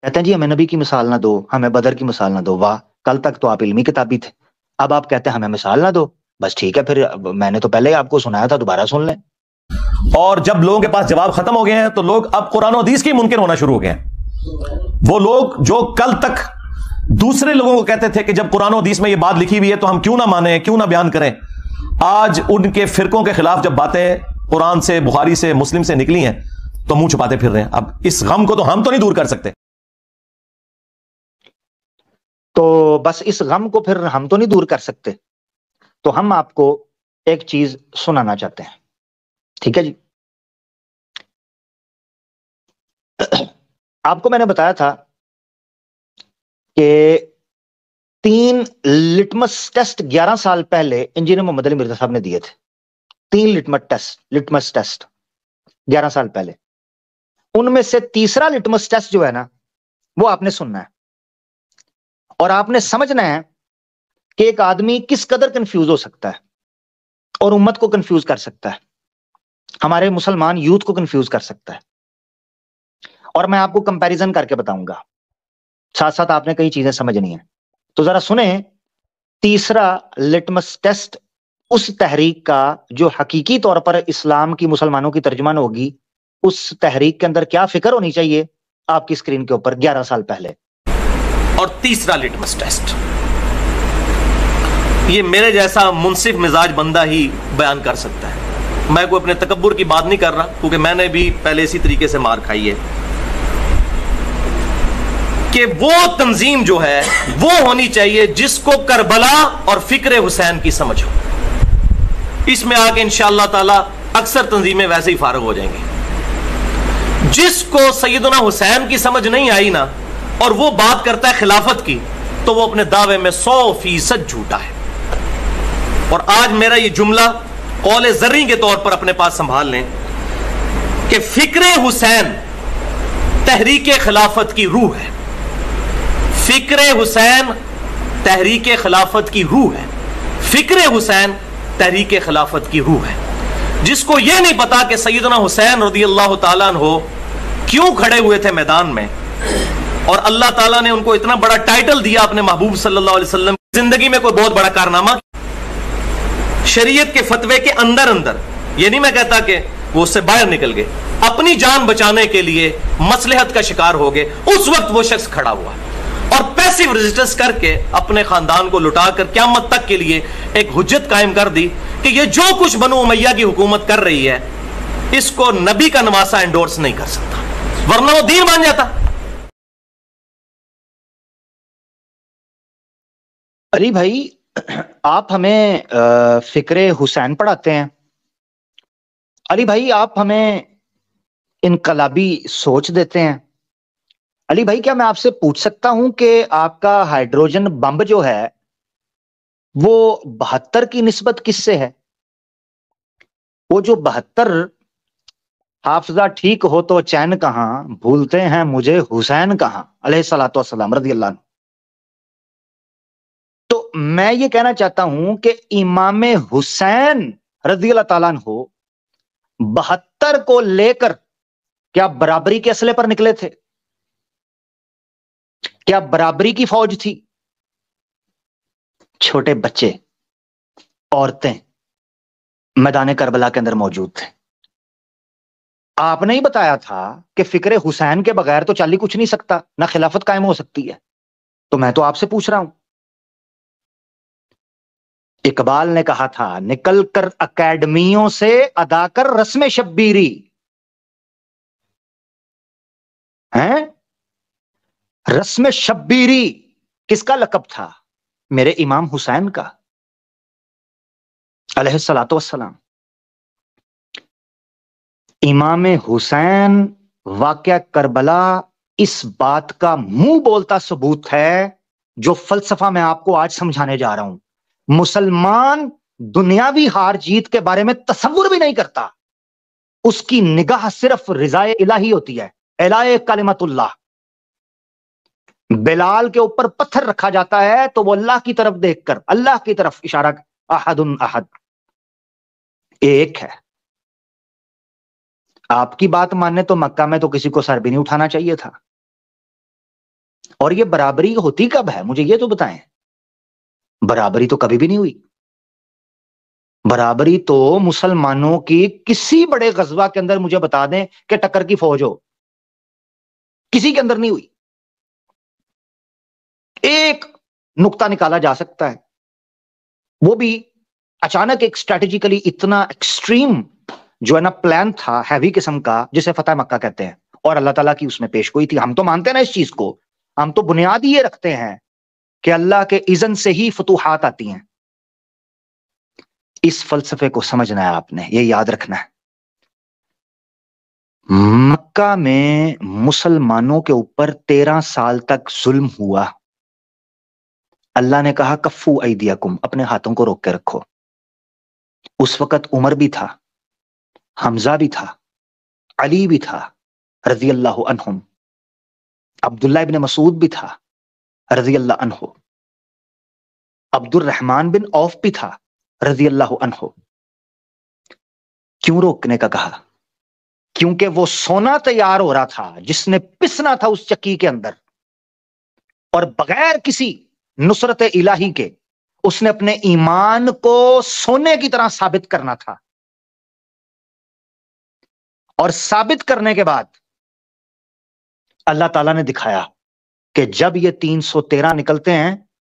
کہتے ہیں جی ہمیں نبی کی مثال نہ دو، ہمیں بدر کی مثال نہ دو. واہ، کل تک تو آپ علمی کتابی تھے، اب آپ کہتے ہیں ہمیں مثال نہ دو. بس ٹھیک ہے، پھر میں نے تو پہلے آپ کو سنایا تھا، دوبارہ سن لیں. اور جب لوگوں کے پاس جواب ختم ہو گئے ہیں تو لوگ اب قرآن و حدیث کی منکر ہونا شروع ہو گئے ہیں. وہ لوگ جو کل تک دوسرے لوگوں کو کہتے تھے کہ جب قرآن و حدیث میں یہ بات لکھی ہوئی ہے تو ہم کیوں نہ مانیں، کیوں نہ بیان کریں، آج ان کے فرقوں کے خلاف جب باتیں قرآن سے، بخاری سے، مسلم سے نکلی ہیں تو منہ چھپاتے پھر رہے ہیں. اب اس غم کو تو ہم تو نہیں دور کر سکتے. تو بس اس غم کو پھر ہم تو نہیں دور کر سکتے، تو ہم آپ کو ایک چیز سنانا چاہتے ہیں. ٹھیک ہے جی. آپ کو میں نے بتایا تھا کہ 3 لٹمس ٹیسٹ 11 سال پہلے انجینئر محمد علی مرزا صاحب نے دیے تھے. 3 لٹمس ٹیسٹ 11 سال پہلے. ان میں سے تیسرا لٹمس ٹیسٹ جو ہے نا، وہ آپ نے سننا ہے اور آپ نے سمجھنا ہے کہ ایک آدمی کس قدر کنفیوز ہو سکتا ہے اور امت کو کنفیوز کر سکتا ہے، ہمارے مسلمان یوتھ کو کنفیوز کر سکتا ہے. اور میں آپ کو کمپیریزن کر کے بتاؤں گا، ساتھ ساتھ آپ نے کئی چیزیں سمجھنی ہیں. تو ذرا سنیں تیسرا لٹمس ٹیسٹ اس تحریک کا جو حقیقی طور پر اسلام کی، مسلمانوں کی ترجمان ہوگی. اس تحریک کے اندر کیا فکر ہونی چاہیے آپ کی اسکرین کے اوپر 11 سال پہلے. اور تیسرا لٹمس ٹیسٹ یہ میرے جیسا منصف مزاج بندہ ہی بیان کر سکتا ہے. میں کوئی اپنے تکبر کی بات نہیں کر رہا، کیونکہ میں نے بھی پہلے اسی طریقے سے مار کھائی ہے کہ وہ تنظیم جو ہے وہ ہونی چاہیے جس کو کربلا اور فکر حسین کی سمجھ ہو. اس میں آ کے انشاءاللہ تعالی اکثر تنظیمیں ویسے ہی فارغ ہو جائیں گی. جس کو سیدنا حسین کی سمجھ نہیں آئی نا اور وہ بات کرتا ہے خلافت کی، تو وہ اپنے دعوے میں 100% جھوٹا ہے. اور آج میرا یہ جملہ قول زرعی کے طور پر اپنے پاس سنبھال لیں کہ فکر حسین تحریک خلافت کی روح ہے. فکر حسین تحریک خلافت کی روح ہے. فکر حسین تحریک خلافت کی روح ہے. جس کو یہ نہیں پتا کہ سیدنا حسین رضی اللہ تعالیٰ عنہ کیوں کھڑے ہوئے تھے میدان میں، اور اللہ تعالیٰ نے ان کو اتنا بڑا ٹائٹل دیا اپنے محبوب صلی اللہ علیہ وسلم. زندگی میں کوئی بہت بڑا کارنامہ شریعت کے فتوے کے اندر یہ نہیں میں کہتا کہ وہ اس سے باہر نکل گئے، اپنی جان بچانے کے لیے مصلحت کا شکار ہو گئے. اس وقت وہ شخص کھڑا ہوا اور پیسیو ریزسٹنس کر کے اپنے خاندان کو لٹا کر قیامت تک کے لیے ایک حجت قائم کر دی کہ یہ جو کچھ بنو امیہ کی حکومت کر رہی ہے اس کو نبی کا نواسہ انڈورس نہیں کر سکتا، ورنہ وہ دین مان جاتا. علی بھائی، آپ ہمیں فکر حسین پڑھاتے ہیں. علی بھائی، آپ ہمیں انقلابی سوچ دیتے ہیں. علی بھائی، کیا میں آپ سے پوچھ سکتا ہوں کہ آپ کا ہائیڈروجن بمب جو ہے وہ 72 کی نسبت کس سے ہے؟ وہ جو 72 حافظہ ٹھیک ہو تو چین کہاں، بھولتے ہیں مجھے حسین کہاں علیہ الصلوۃ والسلام رضی اللہ عنہ. تو میں یہ کہنا چاہتا ہوں کہ امام حسین رضی اللہ تعالیٰ عنہ 72 کو لے کر کیا برابری کے اسلحے پر نکلے تھے؟ کیا برابری کی فوج تھی؟ چھوٹے بچے، عورتیں میدان کربلا کے اندر موجود تھے. آپ نے ہی بتایا تھا کہ فکر حسین کے بغیر تو چل ہی کچھ نہیں سکتا، نہ خلافت قائم ہو سکتی ہے. تو میں تو آپ سے پوچھ رہا ہوں. اقبال نے کہا تھا، نکل کر اکیڈمیوں سے ادا کر رسم شبیری. ہیں؟ رسم شبیری کس کا لقب تھا؟ میرے امام حسین کا علیہ الصلوۃ والسلام. امام حسین واقعہ کربلا اس بات کا منہ بولتا ثبوت ہے جو فلسفہ میں آپ کو آج سمجھانے جا رہا ہوں. مسلمان دنیاوی ہار جیت کے بارے میں تصور بھی نہیں کرتا، اس کی نگاہ صرف رضا الہی ہوتی ہے، الہ کلمت اللہ. بلال کے اوپر پتھر رکھا جاتا ہے تو وہ اللہ کی طرف دیکھ کر اللہ کی طرف اشارہ، احد احد، ایک ہے. آپ کی بات ماننے تو مکہ میں تو کسی کو سر بھی نہیں اٹھانا چاہیے تھا. اور یہ برابری ہوتی کب ہے؟ مجھے یہ تو بتائیں. برابری تو کبھی بھی نہیں ہوئی. برابری تو مسلمانوں کی کسی بڑے غزوہ کے اندر مجھے بتا دیں کہ ٹکر کی فوج ہو، کسی کے اندر نہیں ہوئی. ایک نقطہ نکالا جا سکتا ہے، وہ بھی اچانک ایک اسٹریٹجیکلی اتنا ایکسٹریم جو ہے نا پلان تھا، ہیوی قسم کا، جسے فتح مکہ کہتے ہیں، اور اللہ تعالیٰ کی اس میں پیش گوئی تھی. ہم تو مانتے ہیں نا اس چیز کو، ہم تو بنیاد یہ رکھتے ہیں کہ اللہ کے اذن سے ہی فتوحات آتی ہیں. اس فلسفے کو سمجھنا ہے آپ نے، یہ یاد رکھنا ہے. مکہ میں مسلمانوں کے اوپر 13 سال تک ظلم ہوا. اللہ نے کہا کفو ایدیکم، اپنے ہاتھوں کو روک کے رکھو. اس وقت عمر بھی تھا، حمزہ بھی تھا، علی بھی تھا رضی اللہ عنہم، عبداللہ ابن مسعود بھی تھا رضی اللہ عنہ، عبد الرحمن بن عوف بھی تھا رضی اللہ عنہ. کیوں روکنے کا کہا؟ کیونکہ وہ سونا تیار ہو رہا تھا جس نے پسنا تھا اس چکی کے اندر، اور بغیر کسی نصرت الہی کے اس نے اپنے ایمان کو سونے کی طرح ثابت کرنا تھا. اور ثابت کرنے کے بعد اللہ تعالیٰ نے دکھایا کہ جب یہ 313 نکلتے ہیں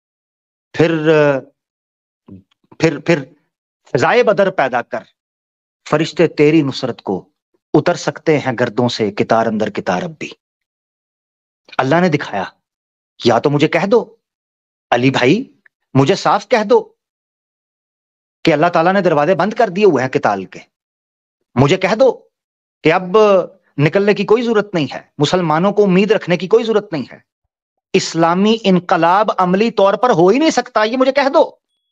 پھر فضائے بدر پیدا کر، فرشتے تیری نصرت کو اتر سکتے ہیں گردوں سے کتار اندر کتار اب بھی. اللہ نے دکھایا. یا تو مجھے کہہ دو علی بھائی، مجھے صاف کہہ دو کہ اللہ تعالیٰ نے دروازے بند کر دیے ہوئے ہیں قتال کے. مجھے کہہ دو کہ اب نکلنے کی کوئی ضرورت نہیں ہے، مسلمانوں کو امید رکھنے کی کوئی ضرورت نہیں ہے، اسلامی انقلاب عملی طور پر ہو ہی نہیں سکتا، یہ مجھے کہہ دو.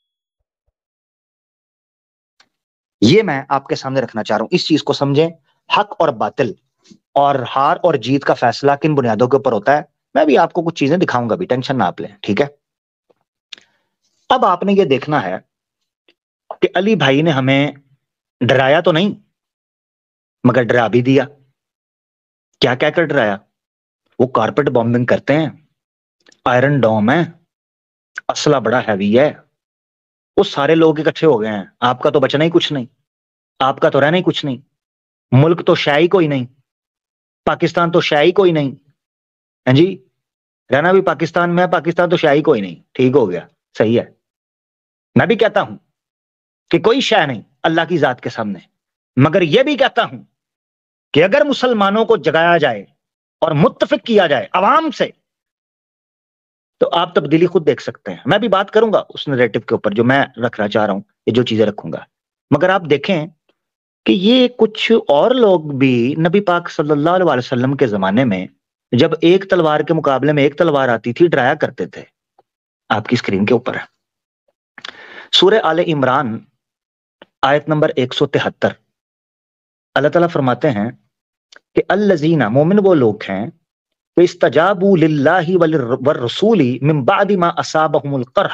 یہ میں آپ کے سامنے رکھنا چاہ رہا ہوں. اس چیز کو سمجھیں، حق اور باطل اور ہار اور جیت کا فیصلہ کن بنیادوں کے اوپر ہوتا ہے. میں بھی آپ کو کچھ چیزیں دکھاؤں گا بھی، ٹینشن نہ آپ لیں، ٹھیک ہے. اب آپ نے یہ دیکھنا ہے کہ علی بھائی نے ہمیں ڈرایا تو نہیں، مگر ڈرا بھی دیا. کیا کہہ کر ڈرایا؟ وہ کارپیٹ بامبنگ کرتے ہیں، آئرن ڈوم ہے، اسلحہ بڑا ہیوی ہے، وہ سارے لوگ اکٹھے ہو گئے ہیں، آپ کا تو بچنا ہی کچھ نہیں، آپ کا تو رہنا ہی کچھ نہیں، ملک تو شاہی کوئی نہیں، پاکستان تو شاہی کوئی نہیں، ہاں جی، رہنا بھی پاکستان میں، پاکستان تو شاہی کوئی نہیں. ٹھیک ہو گیا، صحیح ہے. میں بھی کہتا ہوں کہ کوئی شے نہیں اللہ کی ذات کے سامنے، مگر یہ بھی کہتا ہوں کہ اگر مسلمانوں کو جگایا جائے اور متفق کیا جائے عوام سے تو آپ تبدیلی خود دیکھ سکتے ہیں. میں بھی بات کروں گا اس نریٹو کے اوپر جو میں رکھنا چاہ رہا ہوں، یہ جو چیزیں رکھوں گا. مگر آپ دیکھیں کہ یہ کچھ اور لوگ بھی نبی پاک صلی اللہ علیہ وسلم کے زمانے میں جب ایک تلوار کے مقابلے میں ایک تلوار آتی تھی ڈرایا کرتے تھے. آپ کی اسکرین کے اوپر ہے سورہ آل عمران آیت نمبر 173. اللہ تعالیٰ فرماتے ہیں کہ الذین، مومن وہ لوگ ہیں کہ استجابوا للہ والرسول من بعد ما اصابہم القرح،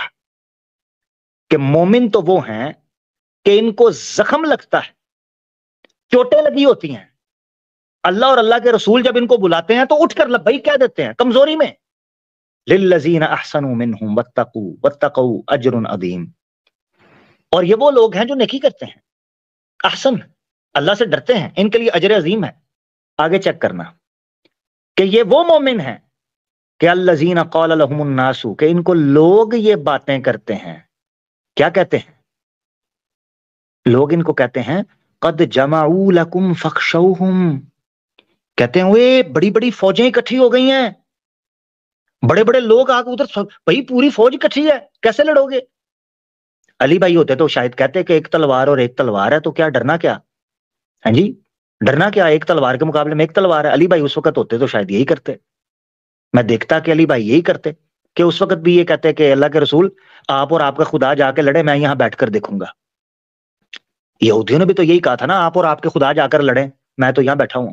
کہ مومن تو وہ ہیں کہ ان کو زخم لگتا ہے، چوٹیں لگی ہوتی ہیں، اللہ اور اللہ کے رسول جب ان کو بلاتے ہیں تو اٹھ کر لبیک کہہ دیتے ہیں کمزوری میں. للذین احسنوا منہم واتقوا اجر عظیم. اور یہ وہ لوگ ہیں جو نیکی کرتے ہیں، احسن، اللہ سے ڈرتے ہیں، ان کے لیے اجر عظیم ہے. آگے چیک کرنا کہ یہ وہ مومن ہیں کہ الذین قال لهم الناس، کہ ان کو لوگ یہ باتیں کرتے ہیں. کیا کہتے ہیں؟ لوگ ان کو کہتے ہیں قد جمعوا لکم فخشوہم، کہتے ہیں وہ بڑی بڑی فوجیں اکٹھی ہو گئی ہیں، بڑے بڑے لوگ آ ادھر، بھائی پوری فوج اکٹھی ہے، کیسے لڑو گے؟ علی بھائی ہوتے تو شاید کہتے کہ ایک تلوار اور ایک تلوار ہے تو کیا ڈرنا کیا، ہاں جی، ڈرنا کیا، ایک تلوار کے مقابلے میں ایک تلوار ہے. علی بھائی اس وقت ہوتے تو شاید یہی کرتے. میں دیکھتا کہ علی بھائی یہی کرتے کہ اس وقت بھی یہ کہتے کہ اللہ کے رسول آپ اور آپ کا خدا جا کے لڑے، میں یہاں بیٹھ کر دیکھوں گا. یہودیوں نے بھی تو یہی کہا تھا نا، آپ اور آپ کے خدا جا کر لڑیں، میں تو یہاں بیٹھا ہوں.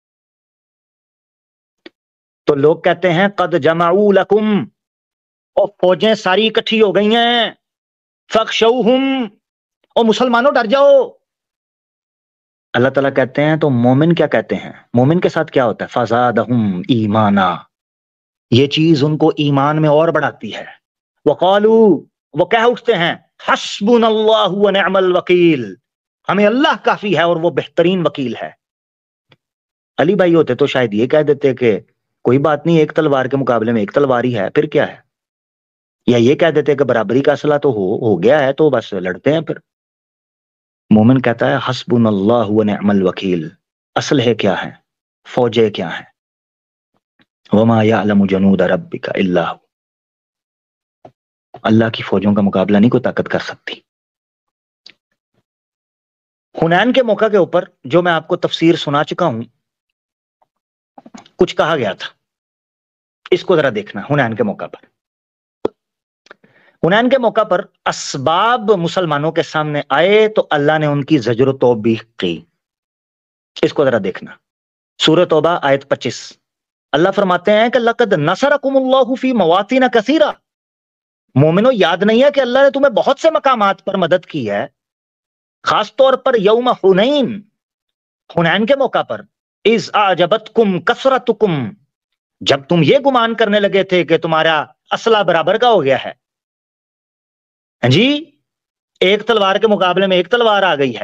تو لوگ کہتے ہیں قد جمعوا لکم، اور فوجیں ساری اکٹھی ہو گئی ہیں، فخشوہم، اور مسلمانوں ڈر جاؤ. اللہ تعالیٰ کہتے ہیں تو مومن کیا کہتے ہیں؟ مومن کے ساتھ کیا ہوتا ہے؟ فزادہم ایمانا، یہ چیز ان کو ایمان میں اور بڑھاتی ہے. وقالو، وہ کہہ اٹھتے ہیں حسبنا اللہ ونعم الوکیل، ہمیں اللہ کافی ہے اور وہ بہترین وکیل ہے. علی بھائی ہوتے تو شاید یہ کہہ دیتے کہ کوئی بات نہیں، ایک تلوار کے مقابلے میں ایک تلوار ہی ہے، پھر کیا ہے. یا یہ کہہ دیتے کہ برابری کا اصلہ تو ہو گیا ہے تو بس لڑتے ہیں پھر. مومن کہتا ہے حسبنا اللہ ونعم الوکیل. اصل ہے کیا ہے، فوجیں کیا ہیں. وما یعلم جنود ربک الا ہو، اللہ کی فوجوں کا مقابلہ نہیں کوئی طاقت کر سکتی. حنین کے موقع کے اوپر جو میں آپ کو تفسیر سنا چکا ہوں، کچھ کہا گیا تھا، اس کو ذرا دیکھنا. حنین کے موقع پر، حنین کے موقع پر اسباب مسلمانوں کے سامنے آئے تو اللہ نے ان کی زجر و توبیخ کی. اس کو ذرا دیکھنا. سورہ توبہ آیت 25. اللہ فرماتے ہیں کہ لقد نصرکم اللہ فی مواطن کثیرہ. مومنو، یاد نہیں ہے کہ اللہ نے تمہیں بہت سے مقامات پر مدد کی ہے، خاص طور پر یوم حنین، حنین کے موقع پر. اذ اعجبتکم کثرتکم، جب تم یہ گمان کرنے لگے تھے کہ تمہارا اسلحہ برابر کا ہو گیا ہے. جی، ایک تلوار کے مقابلے میں ایک تلوار آ گئی ہے،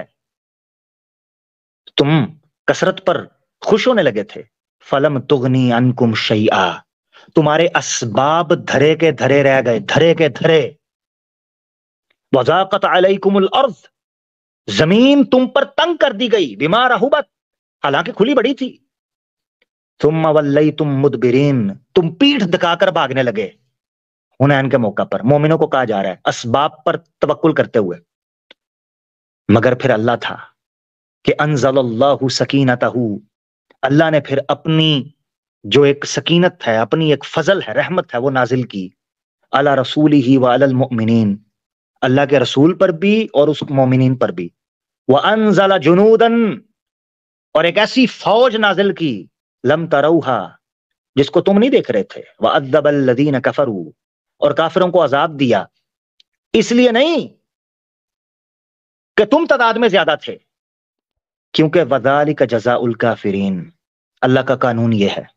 تم کثرت پر خوش ہونے لگے تھے. فلم تغنی عنکم شیئا، تمہارے اسباب دھرے کے دھرے رہ گئے، دھرے کے دھرے. وضاقت علیکم الارض، زمین تم پر تنگ کر دی گئی، بما رحبت، حالانکہ کھلی بڑی تھی. ثم ولیتم مدبرین، تم پیٹھ دکھا کر بھاگنے لگے. حنین کے موقع پر مومنوں کو کہا جا رہا ہے اسباب پر توکل کرتے ہوئے. مگر پھر اللہ تھا کہ انزل اللہ سکینتہ، اللہ نے پھر اپنی جو ایک سکینت ہے، اپنی ایک فضل ہے، رحمت ہے، وہ نازل کی. علی رسولہ وعلی المؤمنین، اللہ کے رسول پر بھی اور اس مومنین پر بھی. وانزل جنودا، اور ایک ایسی فوج نازل کی، لم تروہا، جس کو تم نہیں دیکھ رہے تھے. وعذب الذین کفروا، اور کافروں کو عذاب دیا. اس لیے نہیں کہ تم تعداد میں زیادہ تھے، کیونکہ وذالک جزاء الکافرین، اللہ کا قانون یہ ہے،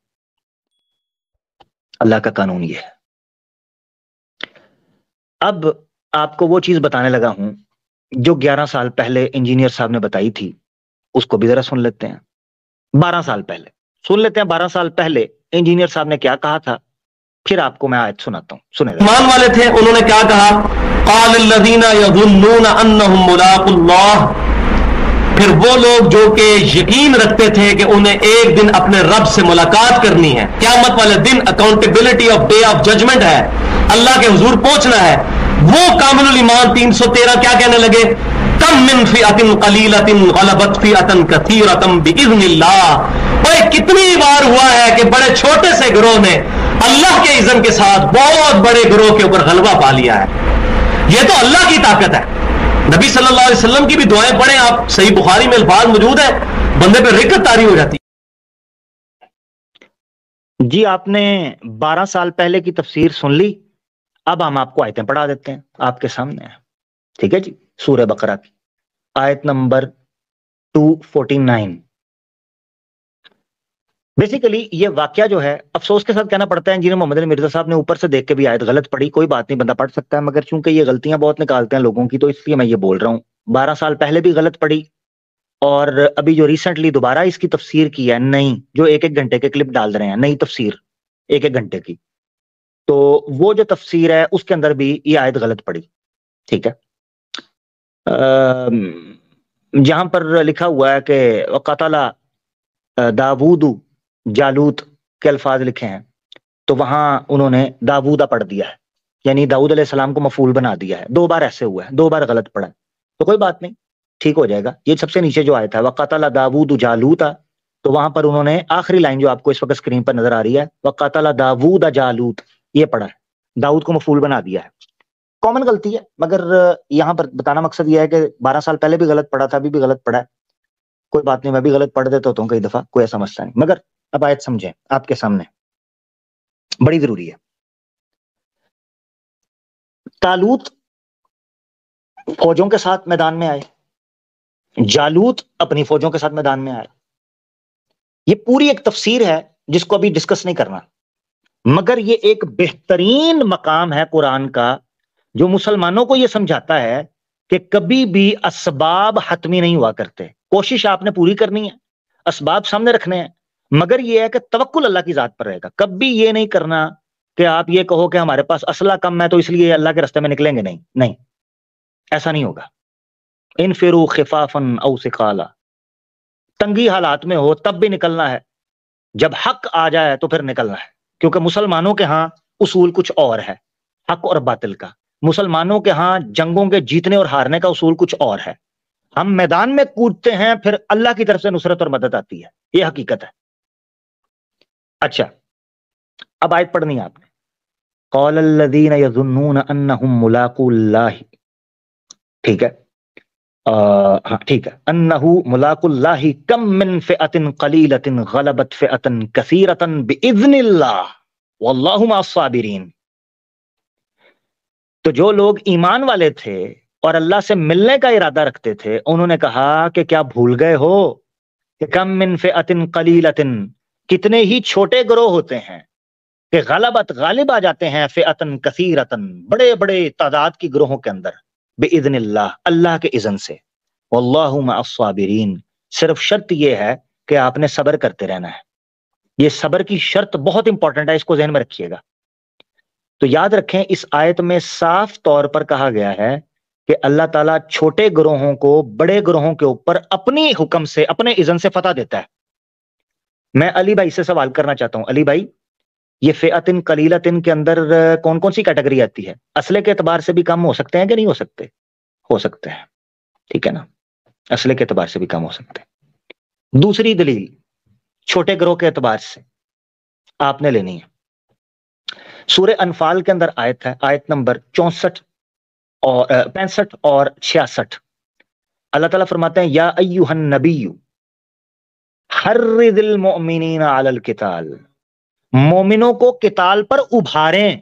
اللہ کا قانون یہ ہے. اب آپ کو وہ چیز بتانے لگا ہوں جو 11 سال پہلے انجینئر صاحب نے بتائی تھی، اس کو بھی ذرا سن لیتے ہیں. 12 سال پہلے سن لیتے ہیں، 12 سال پہلے انجینئر صاحب نے کیا کہا تھا، پھر آپ کو میں آیت سناتا ہوں، سنیں. ایمان والے تھے، انہوں نے کیا کہا، قال الذین یظنون انہم ملاقو اللہ، پھر وہ لوگ جو کہ یقین رکھتے تھے کہ انہیں ایک دن اپنے رب سے ملاقات کرنی ہے، قیامت والے دن accountability of day of judgment ہے، اللہ کے حضور پہنچنا ہے، وہ کامل الایمان 313 کیا کہنے لگے، کم من فئۃ قلیلۃ غلبت فئۃ کثیرۃ باذن اللہ. بھائی کتنی بار ہوا ہے کہ بڑے چھوٹے سے گروہ نے اللہ کے اذن کے ساتھ بہت بڑے گروہ کے اوپر غلبہ پا لیا ہے. یہ تو اللہ کی طاقت ہے. نبی صلی اللہ علیہ وسلم کی بھی دعائیں پڑھیں آپ، صحیح بخاری میں الفاظ موجود ہیں، بندے پہ رکت طاری ہو جاتی. جی، آپ نے 12 سال پہلے کی تفسیر سن لی، اب ہم آپ کو آیتیں پڑھا دیتے ہیں آپ کے سامنے. ٹھیک ہے جی، سورہ بقرہ کی آیت نمبر 249. بیسیکلی یہ واقعہ جو ہے، افسوس کے ساتھ کہنا پڑتا ہے انجینئر محمد علی مرزا صاحب نے اوپر سے دیکھ کے بھی آیت غلط پڑھی. کوئی بات نہیں، بندہ پڑھ سکتا ہے، مگر چونکہ یہ غلطیاں بہت نکالتے ہیں لوگوں کی تو اس لیے میں یہ بول رہا ہوں. 12 سال پہلے بھی غلط پڑھی، اور ابھی جو ریسنٹلی دوبارہ اس کی تفسیر کی ہے، نہیں جو 1-1 گھنٹے کے کلپ ڈال رہے ہیں، نئی تفسیر 1-1 گھنٹے کی، تو وہ جو تفسیر ہے اس کے اندر بھی یہ آیت غلط پڑی. ٹھیک ہے، جہاں پر لکھا ہوا ہے کہ وقتل داود جالوت کے الفاظ لکھے ہیں، تو وہاں انہوں نے داودہ پڑھ دیا ہے، یعنی داؤد علیہ السلام کو مفعول بنا دیا ہے. 2 بار ایسے ہوا ہے، 2 بار غلط پڑھا ہے، تو کوئی بات نہیں، ٹھیک ہو جائے گا. یہ سب سے نیچے جو آیا تھا وقتل داود جالوتا، تو وہاں پر انہوں نے آخری لائن جو آپ کو اس وقت اسکرین پر نظر آ رہی ہے، وقتل داود جالوت، یہ پڑھا ہے، داؤد کو مفعول بنا دیا ہے. کامن غلطی ہے، مگر یہاں پر بتانا مقصد یہ ہے کہ 12 سال پہلے بھی غلط پڑھا تھا، ابھی بھی غلط پڑھا ہے. کوئی بات نہیں، میں بھی غلط پڑھ دیتا ہوتا ہوں کئی دفعہ، کوئی ایسا مسئلہ نہیں. مگر اب آیت سمجھیں، آپ کے سامنے بڑی ضروری ہے. طالوت فوجوں کے ساتھ میدان میں آئے، جالوت اپنی فوجوں کے ساتھ میدان میں آئے. یہ پوری ایک تفسیر ہے جس کو ابھی ڈسکس نہیں کرنا. مگر یہ ایک بہترین مقام ہے قرآن کا جو مسلمانوں کو یہ سمجھاتا ہے کہ کبھی بھی اسباب حتمی نہیں ہوا کرتے. کوشش آپ نے پوری کرنی ہے، اسباب سامنے رکھنے ہیں، مگر یہ ہے کہ توکل اللہ کی ذات پر رہے گا. کبھی یہ نہیں کرنا کہ آپ یہ کہو کہ ہمارے پاس اسلحہ کم ہے تو اس لیے اللہ کے راستے میں نکلیں گے. نہیں نہیں، ایسا نہیں ہوگا. انفروا خفافا او ثقالا، تنگی حالات میں ہو تب بھی نکلنا ہے، جب حق آ جائے تو پھر نکلنا ہے. کیونکہ مسلمانوں کے ہاں اصول کچھ اور ہے، حق اور باطل کا. مسلمانوں کے ہاں جنگوں کے جیتنے اور ہارنے کا اصول کچھ اور ہے. ہم میدان میں کودتے ہیں، پھر اللہ کی طرف سے نصرت اور مدد آتی ہے. یہ حقیقت ہے. اچھا، اب آیت پڑھنی ہے آپ نے. قال الذین یظنون انہم ملاقو اللہ، ٹھیک ہے، ہاں ٹھیک ہے. انہو ملاق اللہ کم من فئۃ قلیلۃ غلبت فئۃ کثیرۃ باذن اللہ واللہ مع الصابرین. تو جو لوگ ایمان والے تھے اور اللہ سے ملنے کا ارادہ رکھتے تھے، انہوں نے کہا کہ کیا بھول گئے ہو کہ کم من فئۃ قلیلۃ، کتنے ہی چھوٹے گروہ ہوتے ہیں کہ غلبت غالب آ جاتے ہیں، فئۃ کثیرۃ بڑے بڑے تعداد کی گروہوں کے اندر، باذن اللہ اللہ کے اذن سے. واللہ مع الصابرین، صرف شرط یہ ہے کہ آپ نے صبر کرتے رہنا ہے. یہ صبر کی شرط بہت امپورٹنٹ ہے، اس کو ذہن میں رکھیے گا. تو یاد رکھیں اس آیت میں صاف طور پر کہا گیا ہے کہ اللہ تعالیٰ چھوٹے گروہوں کو بڑے گروہوں کے اوپر اپنی حکم سے، اپنے اذن سے فتح دیتا ہے. میں علی بھائی سے سوال کرنا چاہتا ہوں. علی بھائی، یہ فئۃ قلیلۃ کے اندر کون کون سی کیٹیگری آتی ہے؟ اسلحے کے اعتبار سے بھی کم ہو سکتے ہیں کہ نہیں ہو سکتے؟ ہو سکتے ہیں، ٹھیک ہے نا، اسلحے کے اعتبار سے بھی کم ہو سکتے ہیں. دوسری دلیل چھوٹے گروہ کے اعتبار سے آپ نے لینی ہے. سورہ انفال کے اندر آیت ہے، آیت نمبر 64 اور 65 اور 66. اللہ تعالیٰ فرماتے ہیں یا ایھا النبی حرض المؤمنین علی القتال، مومنوں کو قتال پر ابھاریں،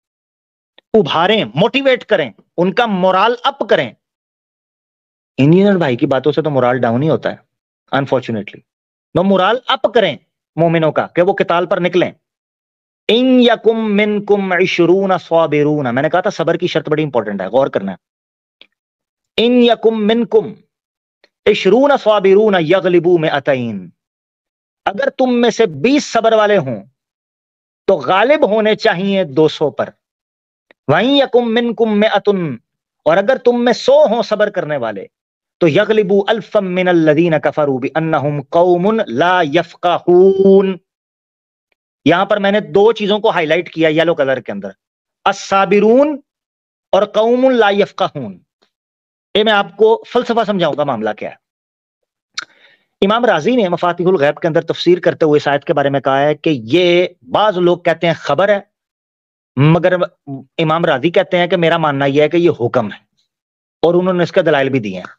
موٹیویٹ کریں، ان کا مورال اپ کریں. انجینئر بھائی کی باتوں سے تو مورال ڈاؤن ہی ہوتا ہے انفارچونیٹلی. نو، مورال اپ کریں مومنوں کا کہ وہ قتال پر نکلیں. ان یکم منکم 20 صابرون، میں نے کہا تھا صبر کی شرط بڑی امپورٹنٹ ہے، غور کرنا ہے. ان یکم منکم 20 صابرون یغلبوا 200، اگر تم میں سے 20 صبر والے ہوں تو غالب ہونے چاہیے 200 پر. وَإِن يَكُن مِّنكُم مِّئَةٌ، اور اگر تم میں 100 ہوں صبر کرنے والے تو يَغْلِبُوا أَلْفًا مِّنَ الَّذِينَ كَفَرُوا بِأَنَّهُمْ قَوْمٌ لَا يَفْقَهُونَ. یہاں پر میں نے دو چیزوں کو ہائی لائٹ کیا یلو کلر کے اندر، الصابرون اور قوم لا يفقهون. یہ میں آپ کو فلسفہ سمجھاؤں گا معاملہ کیا ہے. امام راضی نے مفاتیح الغیب کے اندر تفسیر کرتے ہوئے اس آیت کے بارے میں کہا ہے کہ یہ بعض لوگ کہتے ہیں خبر ہے، مگر امام راضی کہتے ہیں کہ میرا ماننا یہ ہے کہ یہ حکم ہے، اور انہوں نے اس کے دلائل بھی دیے ہیں.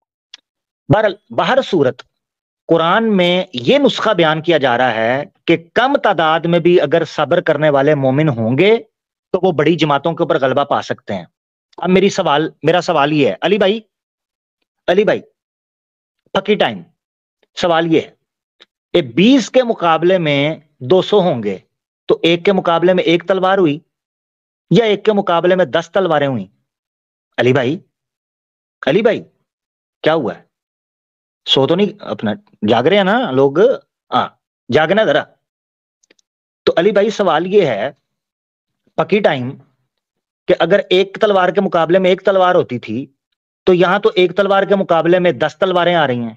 باہر صورت قرآن میں یہ نسخہ بیان کیا جا رہا ہے کہ کم تعداد میں بھی اگر صبر کرنے والے مومن ہوں گے تو وہ بڑی جماعتوں کے اوپر غلبہ پا سکتے ہیں. اب میرا سوال یہ ہے، علی بھائی پکی ٹائم، سوال یہ ہے 20 کے مقابلے میں 200 ہوں گے تو ایک کے مقابلے میں 1 تلوار ہوئی یا ایک کے مقابلے میں 10 تلواریں ہوئیں؟ علی بھائی کیا ہوا ہے؟ سو تو نہیں اپنا جاگ رہے ہیں نا لوگ؟ جاگنا ذرا. تو علی بھائی سوال یہ ہے پکی ٹائم کہ اگر ایک تلوار کے مقابلے میں 1 تلوار ہوتی تھی تو یہاں تو 1 تلوار کے مقابلے میں 10 تلواریں آ رہی ہیں.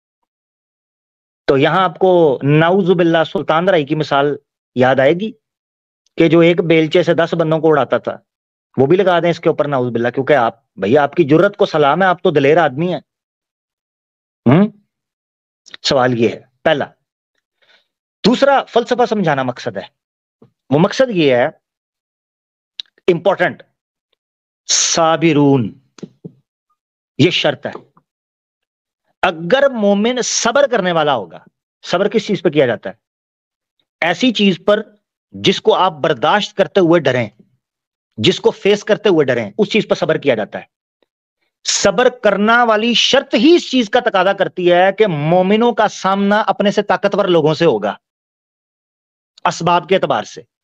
تو یہاں آپ کو نعوذ باللہ سلطان رائی کی مثال یاد آئے گی کہ جو ایک بیلچے سے 10 بندوں کو اڑاتا تھا، وہ بھی لگا دیں اس کے اوپر نعوذ باللہ. کیونکہ آپ کی جرت کو سلام ہے، آپ تو دلیر آدمی ہیں. سوال یہ ہے پہلا. دوسرا فلسفہ سمجھانا مقصد ہے، وہ مقصد یہ ہے امپورٹنٹ، صابرون یہ شرط ہے. اگر مومن صبر کرنے والا ہوگا، صبر کس چیز پہ کیا جاتا ہے؟ ایسی چیز پر جس کو آپ برداشت کرتے ہوئے ڈریں، جس کو فیس کرتے ہوئے ڈریں، اس چیز پر صبر کیا جاتا ہے. صبر کرنا والی شرط ہی اس چیز کا تقاضا کرتی ہے کہ مومنوں کا سامنا اپنے سے طاقتور لوگوں سے ہوگا اسباب کے اعتبار سے.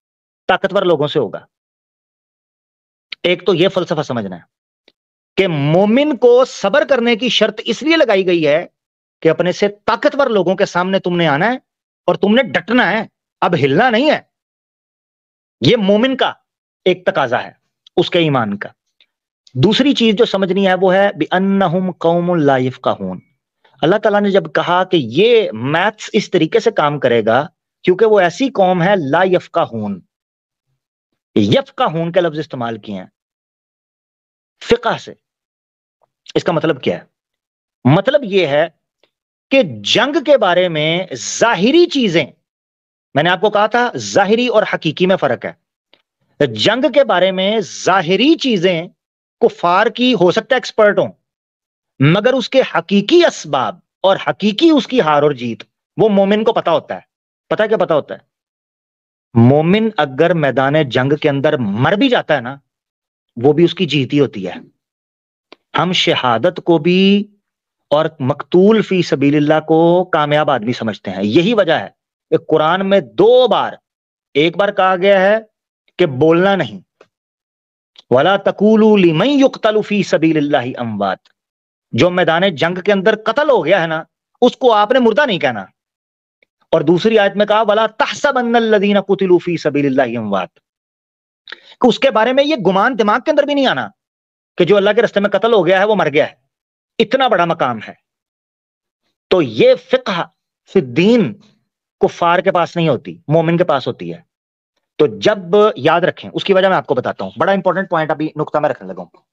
طاقتور لوگوں سے ہوگا. ایک تو یہ فلسفہ سمجھنا ہے کہ مومن کو صبر کرنے کی شرط اس لیے لگائی گئی ہے کہ اپنے سے طاقتور لوگوں کے سامنے تم نے آنا ہے اور تم نے ڈٹنا ہے، اب ہلنا نہیں ہے. یہ مومن کا ایک تقاضا ہے اس کے ایمان کا. دوسری چیز جو سمجھنی ہے وہ ہے بِأَنَّهُمْ قَوْمٌ لَا يَفْقَهُونَ. اللہ تعالیٰ نے جب کہا کہ یہ میتھس اس طریقے سے کام کرے گا کیونکہ وہ ایسی قوم ہے لا یفقہون، یفقہون کا لفظ استعمال کیے ہیں فقہ سے. اس کا مطلب کیا ہے؟ مطلب یہ ہے کہ جنگ کے بارے میں ظاہری چیزیں، میں نے آپ کو کہا تھا ظاہری اور حقیقی میں فرق ہے. جنگ کے بارے میں ظاہری چیزیں کفار کی ہو سکتا ہے ایکسپرٹ ہوں، مگر اس کے حقیقی اسباب اور حقیقی اس کی ہار اور جیت وہ مومن کو پتا ہوتا ہے. پتا کیا پتا ہوتا ہے؟ مومن اگر میدان جنگ کے اندر مر بھی جاتا ہے نا، وہ بھی اس کی جیت ہی ہوتی ہے. ہم شہادت کو بھی اور مقتول فی سبیل اللہ کو کامیاب آدمی سمجھتے ہیں. یہی وجہ ہے کہ قرآن میں 2 بار، ایک بار کہا گیا ہے کہ بولنا نہیں، وَلَا تَقُولُوا لِمَن يُقْتَلُ فِي سَبِيلِ اللَّهِ أَمْوَاتٌ. جو میدان جنگ کے اندر قتل ہو گیا ہے نا، اس کو آپ نے مردہ نہیں کہنا. اور دوسری آیت میں کہا وَلَا تَحْسَبَنَّ الَّذِينَ قُتِلُوا فِي سَبِيلِ اللَّهِ أَمْوَاتٌ، کہ اس کے بارے میں یہ گمان دماغ کے اندر بھی نہیں آنا کہ جو اللہ کے راستے میں قتل ہو گیا ہے وہ مر گیا ہے. اتنا بڑا مقام ہے. تو یہ فقہ فی الدین کفار کے پاس نہیں ہوتی، مومن کے پاس ہوتی ہے. تو جب یاد رکھیں، اس کی وجہ میں آپ کو بتاتا ہوں، بڑا امپورٹنٹ پوائنٹ ابھی نقطہ میں رکھنے لگا ہوں.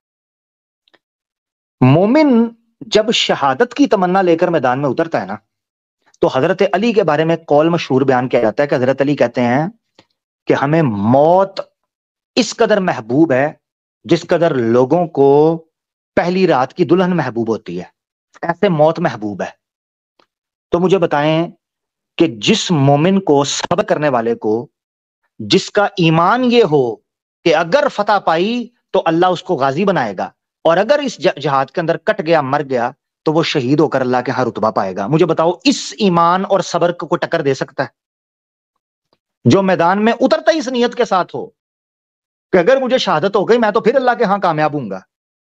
مومن جب شہادت کی تمنا لے کر میدان میں اترتا ہے نا، تو حضرت علی کے بارے میں قول مشہور بیان کیا جاتا ہے کہ حضرت علی کہتے ہیں کہ ہمیں موت اس قدر محبوب ہے جس قدر لوگوں کو پہلی رات کی دلہن محبوب ہوتی ہے، ایسے موت محبوب ہے. تو مجھے بتائیں کہ جس مومن کو، صبر کرنے والے کو، جس کا ایمان یہ ہو کہ اگر فتح پائی تو اللہ اس کو غازی بنائے گا، اور اگر اس جہاد کے اندر کٹ گیا، مر گیا، تو وہ شہید ہو کر اللہ کے ہاں رتبہ پائے گا. مجھے بتاؤ اس ایمان اور صبر کو کوئی ٹکر دے سکتا ہے؟ جو میدان میں اترتا ہی اس نیت کے ساتھ ہو کہ اگر مجھے شہادت ہو گئی میں تو پھر اللہ کے ہاں کامیاب ہوں گا.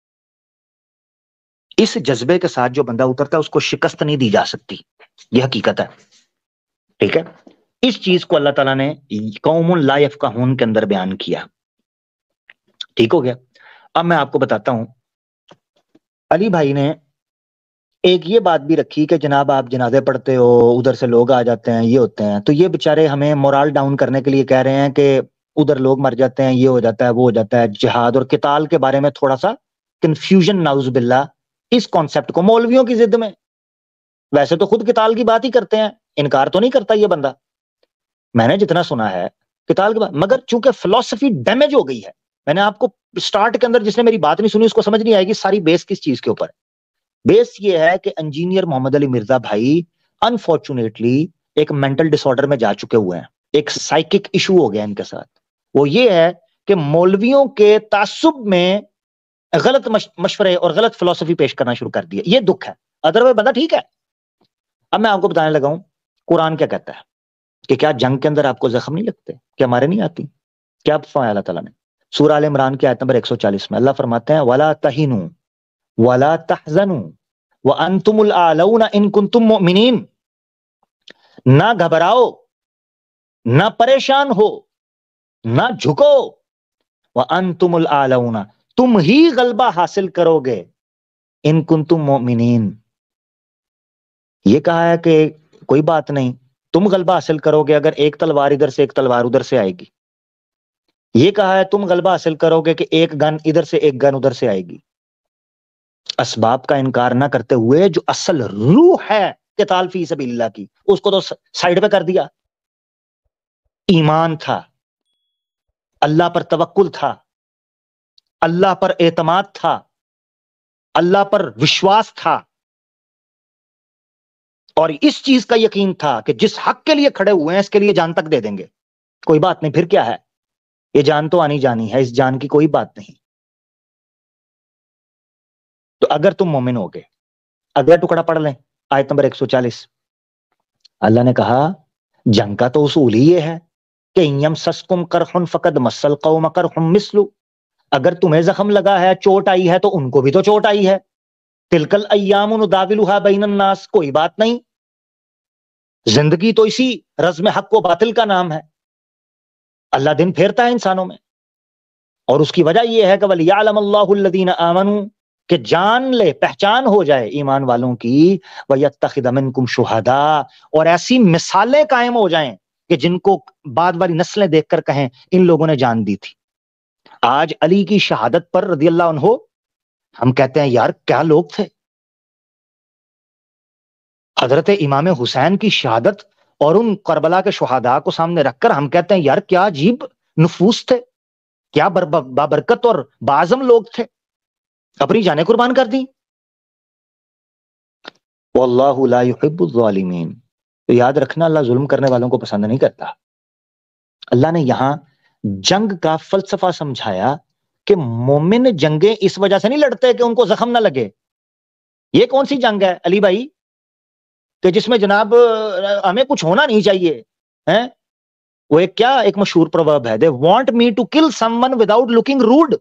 اس جذبے کے ساتھ جو بندہ اترتا ہے اس کو شکست نہیں دی جا سکتی. یہ حقیقت ہے. ٹھیک ہے؟ اس چیز کو اللہ تعالیٰ نے قوم لا یفقہون کے اندر بیان کیا. ٹھیک ہو گیا؟ اب میں آپ کو بتاتا ہوں، علی بھائی نے ایک یہ بات بھی رکھی کہ جناب آپ جنازے پڑھتے ہو، ادھر سے لوگ آ جاتے ہیں، یہ ہوتے ہیں، تو یہ بےچارے ہمیں مورال ڈاؤن کرنے کے لیے کہہ رہے ہیں کہ ادھر لوگ مر جاتے ہیں، یہ ہو جاتا ہے، وہ ہو جاتا ہے. جہاد اور قتال کے بارے میں تھوڑا سا کنفیوژن، نعوذ باللہ، اس کانسیپٹ کو مولویوں کی ضد میں. ویسے تو خود قتال کی بات ہی کرتے ہیں، انکار تو نہیں کرتا یہ بندہ، میں نے جتنا سنا ہے قتال کی بات، مگر چونکہ فلسفی ڈیمیج ہو گئی ہے. میں نے آپ کو سٹارٹ کے اندر، جس نے میری بات نہیں سنی اس کو سمجھ نہیں آئے گی ساری بیس کس چیز کے اوپر. بیس یہ ہے کہ انجینئر محمد علی مرزا بھائی انفارچونیٹلی ایک مینٹل ڈس آرڈر میں جا چکے ہوئے ہیں. ایک سائیکک ایشو ہو گیا ان کے ساتھ. وہ یہ ہے کہ مولویوں کے تعصب میں غلط مشورے اور غلط فلسفی پیش کرنا شروع کر دیا. یہ دکھ ہے، ادروائز بندہ ٹھیک ہے. اب میں آپ کو بتانے لگا ہوں قرآن کیا کہتا ہے کہ کیا جنگ کے اندر آپ کو زخم نہیں لگتے؟ کیا مارے نہیں آتی؟ کیا فرمایا اللہ تعالیٰ نے سورہ آل عمران کی آیت نمبر 140 میں؟ اللہ فرماتے ہیں وَلَا تَهِنُوا وَلَا تَحْزَنُوا وَأَنْتُمُ الْأَعْلَوْنَ إِن كُنتُم مُؤْمِنِينَ. نہ گھبراؤ، نہ پریشان ہو، نہ جھکو، وَأَنْتُمُ الْأَعْلَوْنَ، تم ہی غلبہ حاصل کرو گے، ان کنتم مؤمنین. یہ کہا ہے کہ کوئی بات نہیں، تم غلبہ حاصل کرو گے اگر ایک تلوار ادھر سے ایک تلوار ادھر سے آئے گی. یہ کہا ہے تم غلبہ حاصل کرو گے کہ ایک گن ادھر سے ایک گن ادھر سے آئے گی. اسباب کا انکار نہ کرتے ہوئے جو اصل روح ہے قتال فی سبیل اللہ کی، اس کو تو سائیڈ پہ کر دیا. ایمان تھا، اللہ پر توکل تھا، اللہ پر اعتماد تھا، اللہ پر وشواس تھا، اور اس چیز کا یقین تھا کہ جس حق کے لیے کھڑے ہوئے ہیں اس کے لیے جان تک دے دیں گے. کوئی بات نہیں، پھر کیا ہے، یہ جان تو آنی جانی ہے، اس جان کی کوئی بات نہیں. تو اگر تم مومن ہو گے، اگلا ٹکڑا پڑھ لیں آیت نمبر 140. اللہ نے کہا جنگ کا تو اصول ہی یہ ہے کہ یمسسکم قرح فقد مس القوم قرح مثلہ، اگر تمہیں زخم لگا ہے، چوٹ آئی ہے، تو ان کو بھی تو چوٹ آئی ہے. تلک الایام نداولها بین الناس، کوئی بات نہیں، زندگی تو اسی رزم حق و باطل کا نام ہے، اللہ دن پھیرتا ہے انسانوں میں. اور اس کی وجہ یہ ہے کہ وَلِيَعْلَمَ اللَّهُ الَّذِينَ آمَنُوا، کہ جان لے، پہچان ہو جائے ایمان والوں کی، وَيَتَّخِذَ مِنْكُمْ شُهَدَاءَ، اور ایسی مثالیں قائم ہو جائیں کہ جن کو بعد والی نسلیں دیکھ کر کہیں ان لوگوں نے جان دی تھی. آج علی کی شہادت پر رضی اللہ عنہ ہم کہتے ہیں یار کیا لوگ تھے. حضرت امام حسین کی شہادت اور ان کربلا کے شہداء کو سامنے رکھ کر ہم کہتے ہیں یار کیا عجیب نفوس تھے، کیا بابرکت اور باعظم لوگ تھے، اپنی جانیں قربان کر دیں. واللہ لا يحب الظالمین، تو یاد رکھنا اللہ ظلم کرنے والوں کو پسند نہیں کرتا. اللہ نے یہاں جنگ کا فلسفہ سمجھایا کہ مومن جنگیں اس وجہ سے نہیں لڑتے کہ ان کو زخم نہ لگے. یہ کون سی جنگ ہے علی بھائی کہ جس میں جناب ہمیں کچھ ہونا نہیں چاہیے ہیں؟ وہ ایک مشہور پروورب ہے، they want me to kill someone without looking rude.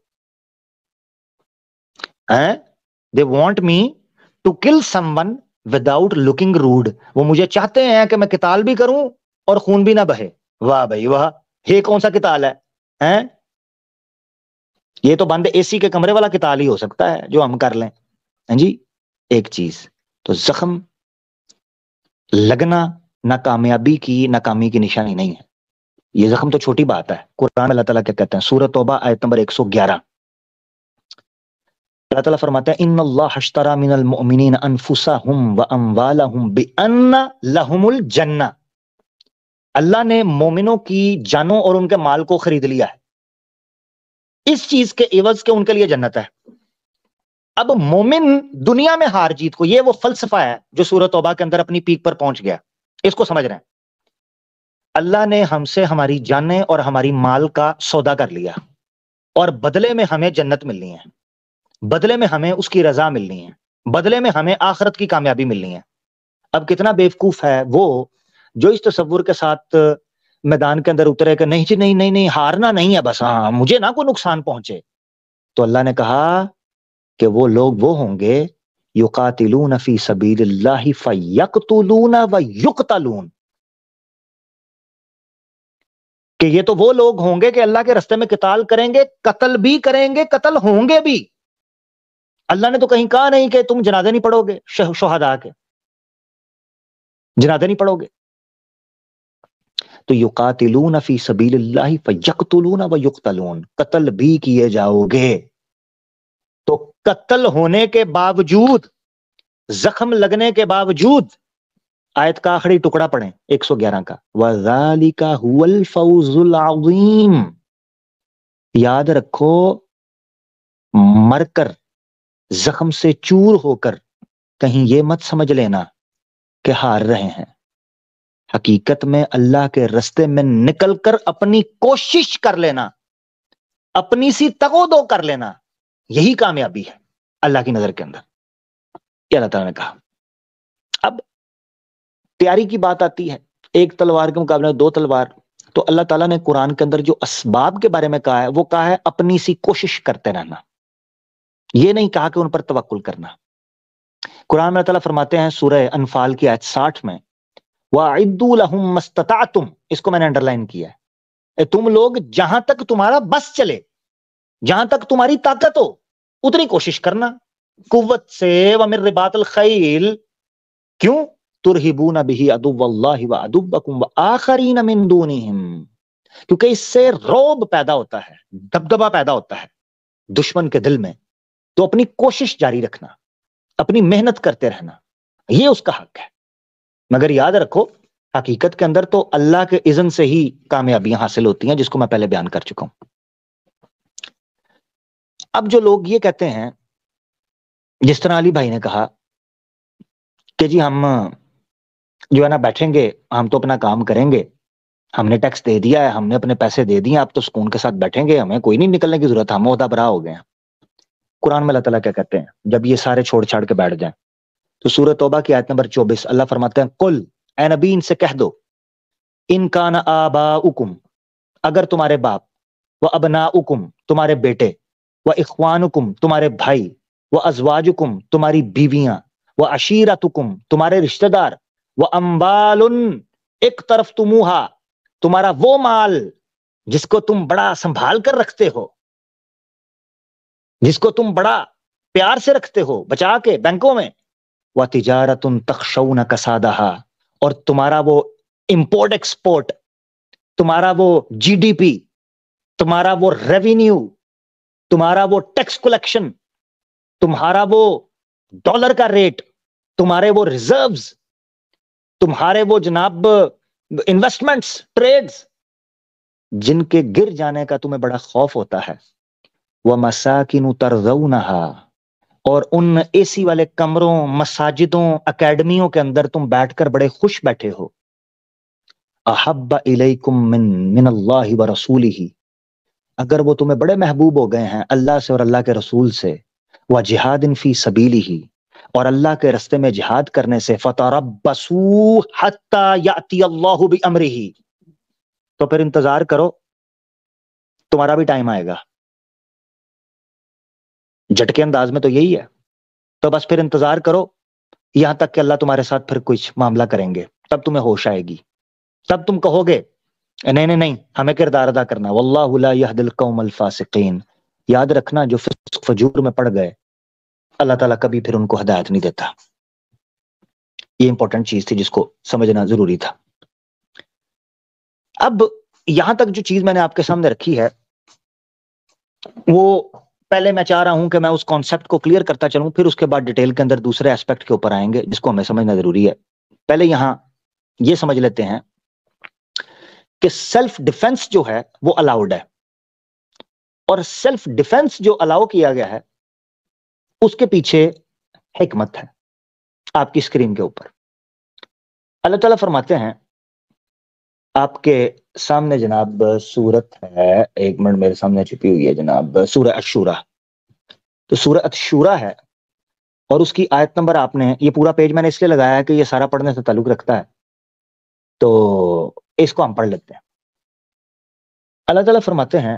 they want me to kill someone without looking rude. وہ مجھے چاہتے ہیں کہ میں قتال بھی کروں اور خون بھی نہ بہے. واہ بھائی واہ، یہ کون سا قتال ہے؟ یہ تو بند اے سی کے کمرے والا قتال ہی ہو سکتا ہے جو ہم کر لیں. جی ایک چیز تو زخم لگنا ناکامیابی کی، ناکامی کی نشانی نہیں ہے. یہ زخم تو چھوٹی بات ہے. قرآن میں اللہ تعالیٰ کیا کہتے ہیں؟ سورہ توبہ آیت نمبر 111، اللہ تعالیٰ فرماتا ہے ان اللہ اشتری من المؤمنین انفسهم واموالهم بان لهم الجنہ، اللہ نے مومنوں کی جانوں اور ان کے مال کو خرید لیا ہے اس چیز کے عوض کے ان کے لیے جنت ہے. اب مومن دنیا میں ہار جیت کو، یہ وہ فلسفہ ہے جو سورہ توبہ کے اندر اپنی پیک پر پہنچ گیا، اس کو سمجھ رہے ہیں. اللہ نے ہم سے ہماری جانیں اور ہماری مال کا سودا کر لیا، اور بدلے میں ہمیں جنت ملنی ہے، بدلے میں ہمیں اس کی رضا ملنی ہے، بدلے میں ہمیں آخرت کی کامیابی ملنی ہے. اب کتنا بیوقوف ہے وہ جو اس تصور کے ساتھ میدان کے اندر اترے کہ نہیں جی نہیں ہارنا نہیں ہے، بس ہاں مجھے نہ کوئی نقصان پہنچے. تو اللہ نے کہا کہ وہ لوگ وہ ہوں گے یقاتلون فی سبیل اللہ فیقتلون ویقتلون، کہ یہ تو وہ لوگ ہوں گے کہ اللہ کے راستے میں قتال کریں گے، قتل بھی کریں گے، قتل ہوں گے بھی. اللہ نے تو کہیں کہا نہیں کہ تم جنازے نہیں پڑھو گے، شہداء کے جنازے نہیں پڑھو گے. تو یقاتلون فی سبیل اللہ فیقتلون ویقتلون، قتل بھی کیے جاؤ گے. تو قتل ہونے کے باوجود، زخم لگنے کے باوجود، آیت کا آخری ٹکڑا پڑھیں 111 کا، وَذَلِكَ هُوَ الْفَوْزُ الْعَظِيمُ. یاد رکھو مر کر، زخم سے چور ہو کر کہیں یہ مت سمجھ لینا کہ ہار رہے ہیں. حقیقت میں اللہ کے رستے میں نکل کر اپنی کوشش کر لینا، اپنی سی تگو دو کر لینا، یہی کامیابی ہے اللہ کی نظر کے اندر. یہ اللہ تعالیٰ نے کہا. اب تیاری کی بات آتی ہے، ایک تلوار کے مقابلے میں 2 تلوار. تو اللہ تعالیٰ نے قرآن کے اندر جو اسباب کے بارے میں کہا ہے وہ کہا ہے اپنی سی کوشش کرتے رہنا، یہ نہیں کہا کہ ان پر توکل کرنا. قرآن میں اللہ تعالیٰ فرماتے ہیں سورہ انفال کی آیت 60 میں وَأَعِدُّوا لَهُم مَّا اسْتَطَعْتُمْ، اس کو میں نے انڈرلائن کیا ہے، تم لوگ جہاں تک تمہارا بس چلے، جہاں تک تمہاری طاقت ہو اتنی کوشش کرنا، قوت سے. وَمِن رِبَاطِ الْخَيْلِ، کیوں؟ تُرْهِبُونَ بِهِ عَدُوَّ اللَّهِ وَعَدُوَّكُمْ وَآخَرِينَ مِن دُونِهِمْ، کیونکہ اس سے روب پیدا ہوتا ہے، دبدبہ پیدا ہوتا ہے دشمن کے دل میں. تو اپنی کوشش جاری رکھنا، اپنی محنت کرتے رہنا، یہ اس کا حق ہے. مگر یاد رکھو حقیقت کے اندر تو اللہ کے اذن سے ہی کامیابیاں حاصل ہوتی ہیں، جس کو میں پہلے بیان کر چکا ہوں. اب جو لوگ یہ کہتے ہیں، جس طرح علی بھائی نے کہا کہ جی ہم جو ہے نا بیٹھیں گے، ہم تو اپنا کام کریں گے، ہم نے ٹیکس دے دیا ہے، ہم نے اپنے پیسے دے دیے، آپ تو سکون کے ساتھ بیٹھیں گے، ہمیں کوئی نہیں نکلنے کی ضرورت، ہم عہدہ برا ہو گئے ہیں. قرآن میں اللہ تعالیٰ کیا کہتے ہیں جب یہ سارے چھوڑ چھاڑ کے بیٹھ جائیں؟ تو سورہ توبہ کی آیت نمبر 24 اللہ فرماتے ہیں قل، اے نبی ان سے کہہ دو، ان کان آباؤکم، اگر تمہارے باپ، و ابناؤکم تمہارے بیٹے، و اخوانکم تمہارے بھائی، و ازواجکم تمہاری بیویاں، و عشیرتکم تمہارے رشتہ دار، و اموال اقترفتموہا تمہارا وہ مال جس کو تم بڑا سنبھال کر رکھتے ہو، جس کو تم بڑا پیار سے رکھتے ہو بچا کے بینکوں میں، و تجارت تخشون کسادہا اور تمہارا وہ امپورٹ ایکسپورٹ، تمہارا وہ جی ڈی پی، تمہارا وہ ریونیو، تمہارا وہ ٹیکس کلیکشن، تمہارا وہ ڈالر کا ریٹ، تمہارے وہ ریزروز، تمہارے وہ جناب انویسٹمنٹس، ٹریڈز، جن کے گر جانے کا تمہیں بڑا خوف ہوتا ہے، وَمَسَاكِنُ تَرْضَوْنَهَا اور ان اے سی والے کمروں، مساجدوں، اکیڈمیوں کے اندر تم بیٹھ کر بڑے خوش بیٹھے ہو، احب الیکم من اللہ ورسولہ اگر وہ تمہیں بڑے محبوب ہو گئے ہیں اللہ سے اور اللہ کے رسول سے، وجہاد فی سبیلہ اور اللہ کے رستے میں جہاد کرنے سے، فتربصوا حتی یأتی اللہ بامرہ تو پھر انتظار کرو، تمہارا بھی ٹائم آئے گا۔ جھٹکے انداز میں تو یہی ہے، تو بس پھر انتظار کرو یہاں تک کہ اللہ تمہارے ساتھ پھر کچھ معاملہ کریں گے، تب تمہیں ہوش آئے گی، تب تم کہو گے نہیں نہیں نہیں ہمیں کردار ادا کرنا، واللہ لا یہدی القوم الفاسقین، یاد رکھنا جو فسق فجور میں پڑ گئے اللہ تعالیٰ کبھی پھر ان کو ہدایت نہیں دیتا۔ یہ امپورٹنٹ چیز تھی جس کو سمجھنا ضروری تھا۔ اب یہاں تک جو چیز میں نے آپ کے سامنے رکھی ہے وہ پہلے میں چاہ رہا ہوں کہ میں اس کانسیپٹ کو کلیئر کرتا چلوں، پھر اس کے بعد ڈیٹیل کے اندر دوسرے ایسپیکٹ کے اوپر آئیں گے جس کو ہمیں سمجھنا ضروری ہے۔ پہلے یہاں یہ سمجھ لیتے ہیں کہ سیلف ڈیفense جو ہے وہ الاؤڈ ہے، اور سیلف ڈیفenس جو الاؤ کیا گیا ہے اس کے پیچھے حکمت ہے۔ آپ کی اسکرین کے اوپر اللہ تعالیٰ فرماتے ہیں، آپ کے سامنے جناب سورت ہے، ایک منٹ میرے سامنے چھپی ہوئی ہے جناب، سورہ الشورى، تو سورہ الشورى ہے اور اس کی آیت نمبر، آپ نے یہ پورا پیج میں نے اس لیے لگایا ہے کہ یہ سارا پڑھنے سے تعلق رکھتا ہے، تو اس کو ہم پڑھ لیتے ہیں۔ اللہ تعالیٰ فرماتے ہیں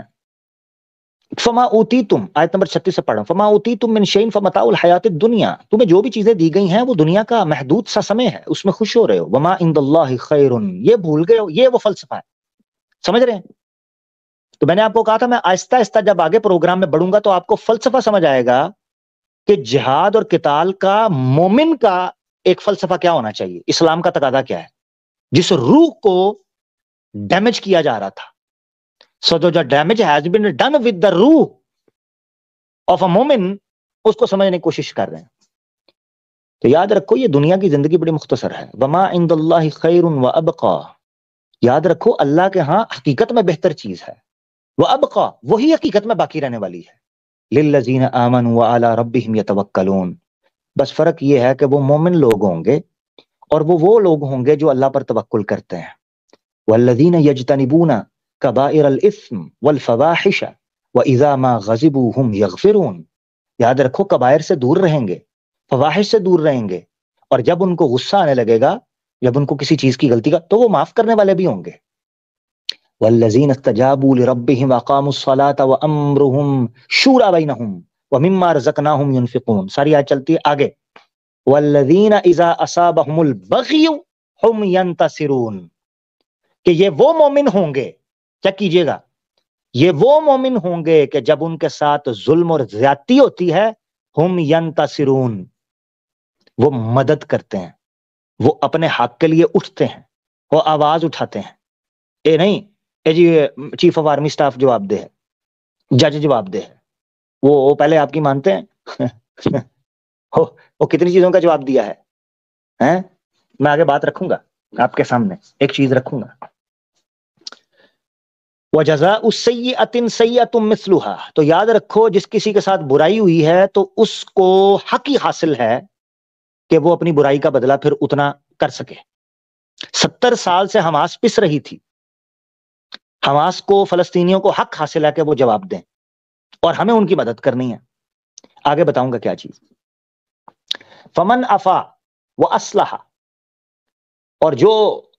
فما اوتیتم، آیت نمبر 36 سے پڑھا، فما اوتیتم من شیء فمتاع الحیات الدنیا، تمہیں جو بھی چیزیں دی گئی ہیں وہ دنیا کا محدود سا سمے ہے، اس میں خوش ہو رہے ہو، وما عند اللہ خیر، یہ بھول گئے ہو، یہ وہ فلسفہ ہے، سمجھ رہے ہیں؟ تو میں نے آپ کو کہا تھا میں آہستہ آہستہ جب آگے پروگرام میں بڑھوں گا تو آپ کو فلسفہ سمجھ آئے گا کہ جہاد اور قتال کا مومن کا ایک فلسفہ کیا ہونا چاہیے، اسلام کا تقاضا کیا ہے، جس روح کو ڈیمیج کیا جا رہا تھا۔ So the damage has been done with the ruh of a moment، اس کو سمجھنے کی کوشش کر رہے ہیں۔ تو یاد رکھو یہ دنیا کی زندگی بڑی مختصر ہے، وما عند اللہ خیر وابقا، یاد رکھو اللہ کے ہاں حقیقت میں بہتر چیز ہے، وابقا وہی حقیقت میں باقی رہنے والی ہے، للذین آمنوا وعلی ربہم یتوکلون، بس فرق یہ ہے کہ وہ مومن لوگ ہوں گے اور وہ لوگ ہوں گے جو اللہ پر توکل کرتے ہیں، والذین یجتنبون کبائر الاثم والفواحش واذا ما غضبوا هم یغفرون، یاد رکھو کبائر سے دور رہیں گے، فواحش سے دور رہیں گے، اور جب ان کو غصہ آنے لگے گا، جب ان کو کسی چیز کی غلطی کا، تو وہ معاف کرنے والے بھی ہوں گے۔ والذین استجابوا لربهم واقاموا الصلاة وامرهم شورى بینہم ومما رزقناهم ينفقون، ساری آیت چلتی ہے آگے، والذین اذا اصابهم البغی هم ينتصرون، کہ یہ وہ مومن ہوں گے، چیک کیجئے گا، یہ وہ مومن ہوں گے کہ جب ان کے ساتھ ظلم اور زیادتی ہوتی ہے، ہم ینتصرون، وہ مدد کرتے ہیں، وہ اپنے حق کے لیے اٹھتے ہیں، وہ آواز اٹھاتے ہیں، اے نہیں اے جی چیف آف آرمی سٹاف جواب دہ ہے، جج جواب دہ ہے، وہ پہلے آپ کی مانتے ہیں وہ کتنی چیزوں کا جواب دیا ہے، میں آگے بات رکھوں گا آپ کے سامنے، ایک چیز رکھوں گا، وَجَزَاءُ السَّيِّئَةٍ سَيِّئَةٌ مِثْلُهَا، تو یاد رکھو جس کسی کے ساتھ برائی ہوئی ہے تو اس کو حق ہی حاصل ہے کہ وہ اپنی برائی کا بدلہ پھر اتنا کر سکے۔ 70 سال سے حماس پس رہی تھی، حماس کو فلسطینیوں کو حق حاصل ہے کہ وہ جواب دیں، اور ہمیں ان کی مدد کرنی ہے۔ آگے بتاؤں گا کیا چیز، فمن عفا وَأَصْلَحَ، اور جو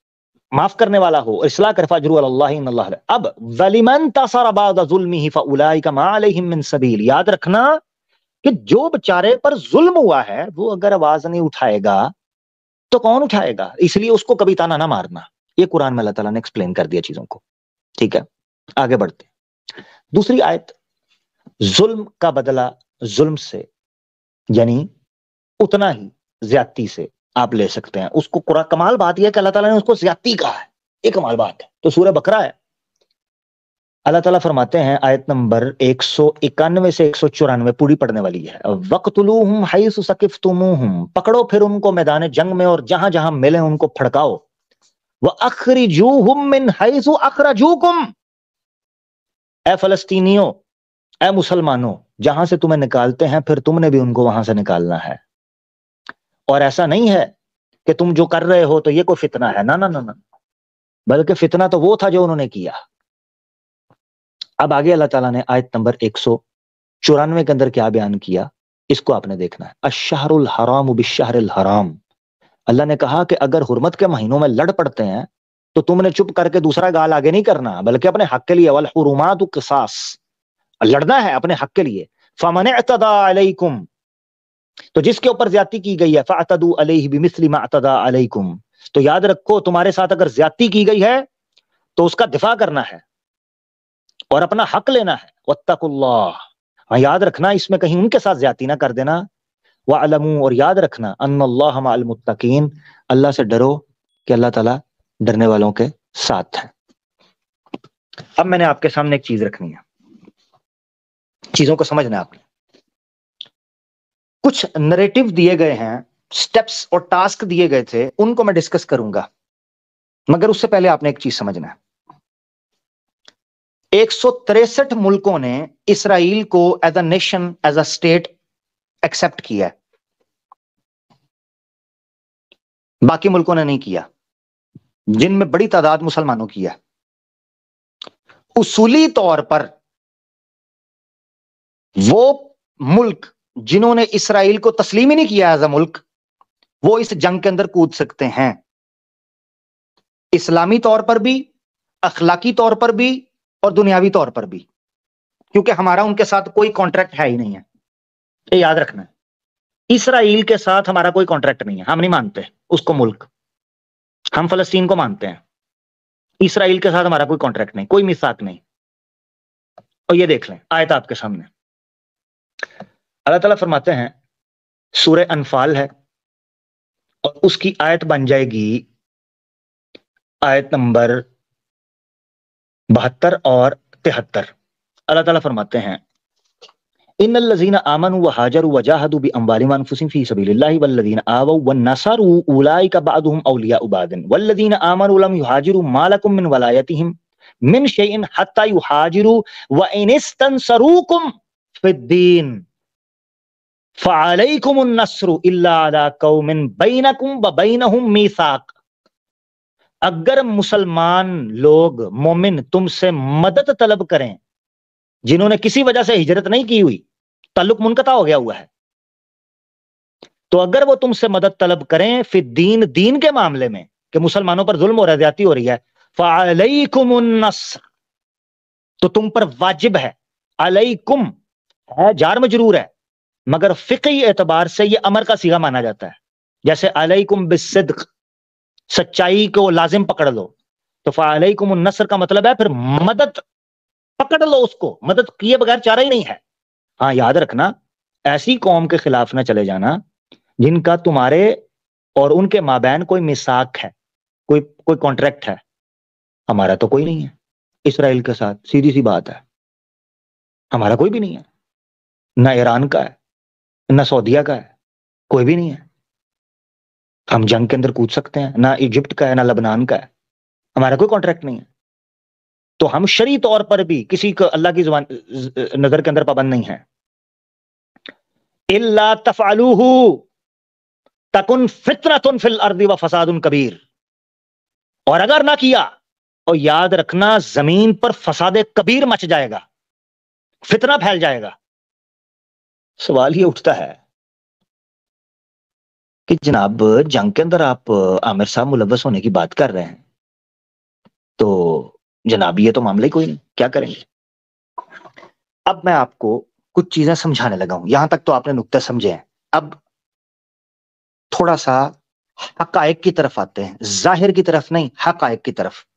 معاف کرنے والا ہو، اصلاح کر، فاجروا علی اللہ ان اللہ. اب وَلِمَن تَصَرَ بَعْدَ ظُلْمِهِ فَأُولَٰئِكَ مَا عَلَيْهِم مِّن سَبِيلٍ. یاد رکھنا کہ جو بچارے پر ظلم ہوا ہے وہ اگر آواز نہیں اٹھائے گا تو کون اٹھائے گا؟ اس لیے اس کو کبھی تانا نہ مارنا. یہ قرآن میں اللہ تعالیٰ نے ایکسپلین کر دیا چیزوں کو. ٹھیک ہے، آگے بڑھتے. دوسری آیت، ظلم کا بدلہ ظلم سے یعنی اتنا ہی زیادتی سے آپ لے سکتے ہیں. اس کو قرآن، کمال بات یہ ہے کہ اللہ تعالیٰ نے اس کو زیادتی کہا ہے، یہ کمال بات ہے. تو سورہ بقرہ ہے، اللہ تعالیٰ فرماتے ہیں آیت نمبر 191 سے 194 پوری پڑھنے والی ہے. وَقْتُلُوهُمْ حَيْثُ ثَقِفْتُمُوهُمْ، پکڑو پھر ان کو میدان جنگ میں اور جہاں جہاں ملے ان کو پھڑکاؤ. وَأَخْرِجُوهُمْ مِنْ حَيْثُ أَخْرَجُوكُمْ، اے فلسطینیوں، اے مسلمانوں، جہاں سے تمہیں نکالتے ہیں پھر تم نے بھی ان کو وہاں سے نکالنا ہے. اور ایسا نہیں ہے کہ تم جو کر رہے ہو تو یہ کوئی فتنہ ہے، نہ نہ نہ، بلکہ فتنہ تو وہ تھا جو انہوں نے کیا. اب آگے اللہ تعالیٰ نے آیت نمبر 194 کے اندر کیا بیان کیا، اس کو آپ نے دیکھنا ہے. الشہر الحرام بالشہر الحرام. اللہ نے کہا کہ اگر حرمت کے مہینوں میں لڑ پڑتے ہیں تو تم نے چپ کر کے دوسرا گال آگے نہیں کرنا، بلکہ اپنے حق کے لیے. والحرمات قصاص، لڑنا ہے اپنے حق کے لیے. فمن اعتدى علیکم، تو جس کے اوپر زیادتی کی گئی ہے، فاعتدوا علیہ بمثل ما اعتدى علیکم، تو یاد رکھو تمہارے ساتھ اگر زیادتی کی گئی ہے تو اس کا دفاع کرنا ہے اور اپنا حق لینا ہے. واتقوا اللہ، ہاں یاد رکھنا اس میں کہیں ان کے ساتھ زیادتی نہ کر دینا. وَعْلَمُوا، اور یاد رکھنا، ان اللہ مع المتقین، اللہ سے ڈرو کہ اللہ تعالیٰ ڈرنے والوں کے ساتھ ہے. اب میں نے آپ کے سامنے ایک چیز رکھنی ہے، چیزوں کو سمجھنا ہے آپ نے. کچھ نریٹو دیے گئے ہیں، سٹیپس اور ٹاسک دیے گئے تھے، ان کو میں ڈسکس کروں گا، مگر اس سے پہلے آپ نے ایک چیز سمجھنا ہے. 163 ملکوں نے اسرائیل کو as a nation, as a state accept کیا ہے، باقی ملکوں نے نہیں کیا، جن میں بڑی تعداد مسلمانوں کی ہے. اصولی طور پر وہ ملک جنہوں نے اسرائیل کو تسلیم ہی نہیں کیا ایز اے ملک، وہ اس جنگ کے اندر کود سکتے ہیں، اسلامی طور پر بھی، اخلاقی طور پر بھی اور دنیاوی طور پر بھی، کیونکہ ہمارا ان کے ساتھ کوئی کانٹریکٹ ہے ہی نہیں ہے. یہ یاد رکھنا ہے، اسرائیل کے ساتھ ہمارا کوئی کانٹریکٹ نہیں ہے، ہم نہیں مانتے اس کو ملک. ہم فلسطین کو مانتے ہیں، اسرائیل کے ساتھ ہمارا کوئی کانٹریکٹ نہیں، کوئی میثاق نہیں. اور یہ دیکھ لیں آیت آپ کے سامنے، اللہ تعالیٰ فرماتے ہیں، سورہ انفال ہے اور اس کی آیت بن جائے گی آیت نمبر 72 اور 73. اللہ تعالیٰ فرماتے ہیں، ان الذين آمنوا وهاجروا وجاهدوا باموالهم وانفسهم في سبيل الله والذين آووا ونصروا اولئك بعضهم اولياء بعض والذين آمنوا لم يهاجروا ما لكم من ولايتهم من شيء حتى يهاجروا وان استنصروكم في الدين فعليكم النصر الا على قوم بينكم وبينهم ميثاق. اگر مسلمان لوگ مومن تم سے مدد طلب کریں جنہوں نے کسی وجہ سے ہجرت نہیں کی ہوئی، تعلق منقطع ہو گیا ہوا ہے، تو اگر وہ تم سے مدد طلب کریں فی الدین، دین کے معاملے میں کہ مسلمانوں پر ظلم ہو رہا ہے، زیادتی ہو رہی ہے، فعلیکم النصر، تو تم پر واجب ہے. علیکم ہے جار مجرور ہے، مگر فقہی اعتبار سے یہ امر کا صیغہ مانا جاتا ہے. جیسے علیکم بالصدق، سچائی کو لازم پکڑ لو، تو فعلیکم النصر کا مطلب ہے پھر مدد پکڑ لو، اس کو مدد کیے بغیر چارہ ہی نہیں ہے. ہاں یاد رکھنا، ایسی قوم کے خلاف نہ چلے جانا جن کا تمہارے اور ان کے مابین کوئی میثاق ہے، کوئی کانٹریکٹ ہے. ہمارا تو کوئی نہیں ہے اسرائیل کے ساتھ، سیدھی سی بات ہے، ہمارا کوئی بھی نہیں ہے، نہ ایران کا ہے، نہ سعودیہ کا ہے، کوئی بھی نہیں ہے. ہم جنگ کے اندر کود سکتے ہیں، نہ ایجپٹ کا ہے نہ لبنان کا ہے، ہمارا کوئی کانٹریکٹ نہیں ہے. تو ہم شرعی طور پر بھی کسی کو اللہ کی زبان نظر کے اندر پابند نہیں ہے. الا تفعلوه تکن فتنۃ فی الارض وفساد کبیر، اور اگر نہ کیا، اور یاد رکھنا زمین پر فساد کبیر مچ جائے گا، فتنہ پھیل جائے گا. سوال یہ اٹھتا ہے کہ جناب جنگ کے اندر آپ عامر صاحب ملوث ہونے کی بات کر رہے ہیں، جناب یہ تو معاملہ ہی کوئی نہیں، کیا کریں گے؟ اب میں آپ کو کچھ چیزیں سمجھانے لگا ہوں، یہاں تک تو آپ نے نقطہ سمجھے ہیں، اب تھوڑا سا حقائق کی طرف آتے ہیں، ظاہر کی طرف نہیں، حقائق کی طرف۔